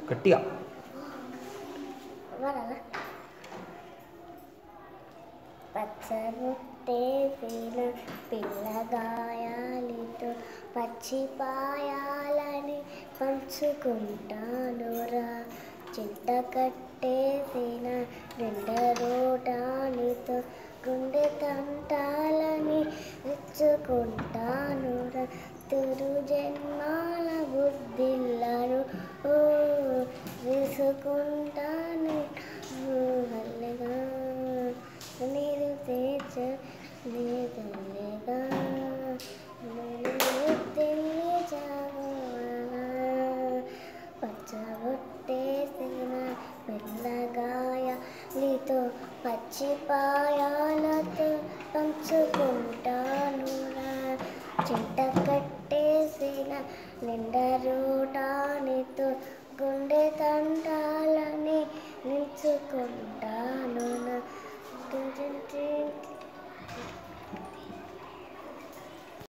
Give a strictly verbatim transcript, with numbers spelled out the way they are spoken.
గట్టిగా. పచ్చబొట్టేసిన పిల్లగాయాలితో పచ్చిపాయాలని పంచుకుంటానురా. చింత కట్టేసిన నిండరోటానితో గుండె తంటాలని ఇచ్చుకుంటానురా. తిరు జన్మాల బుద్ధిల్లను తీసుకుంటాను వల్లగా నీరు తీర్చ లేదల్లగా పచ్చబొట్టేసిన పిల్లగాయాలితో పచ్చిపాయాలతో పంచుకుంటానురా. చింత కట్టేసిన నిండరోటానితో గుండె తంటాలని నిలుచుకుంటాను.